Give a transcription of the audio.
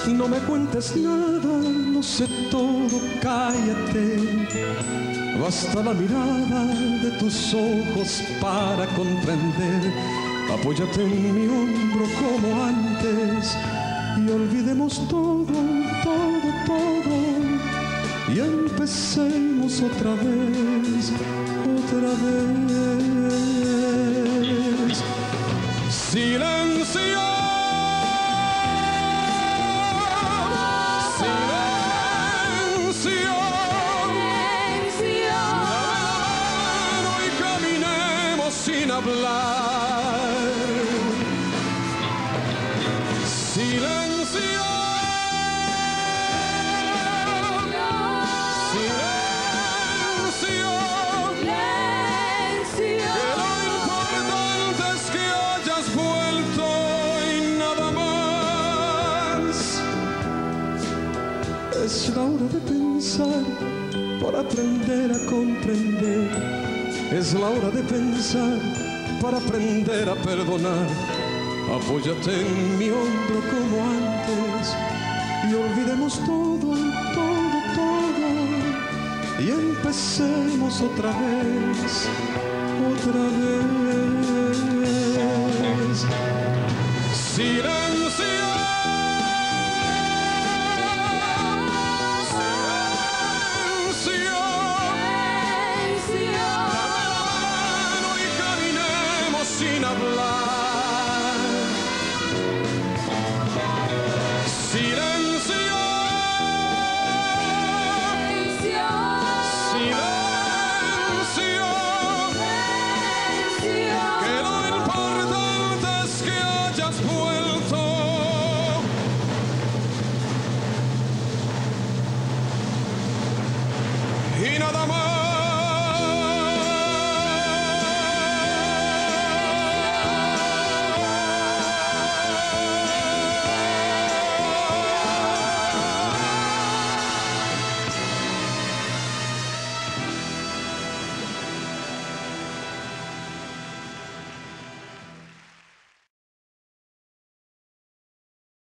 No me cuentes nada, lo sé todo, cállate. Basta la mirada de tus ojos para comprender. Apóyate en mi hombro como antes y olvidemos todo, todo, todo. Y empecemos otra vez, otra vez. Silencio. Sin hablar, silencio, silencio, silencio. Que lo importante es que hayas vuelto y nada más. Es la hora de pensar para aprender a comprender. Es la hora de pensar para aprender a perdonar. Apóyate en mi hombro como antes y olvidemos todo, todo, todo. Y empecemos otra vez, otra vez.